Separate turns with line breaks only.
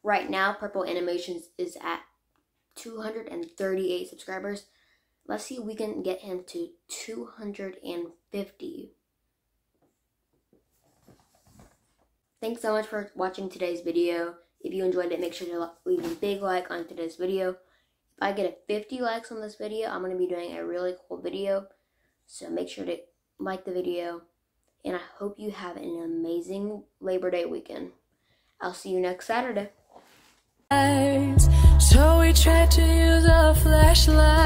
Right now, Purple Animations is at 238 subscribers. Let's see if we can get him to 250. Thanks so much for watching today's video. If you enjoyed it, make sure to leave a big like on today's video. If I get a 50 likes on this video, I'm going to be doing a really cool video. So make sure to like the video. And I hope you have an amazing Labor Day weekend. I'll see you next Saturday.
So we tried to use a flashlight.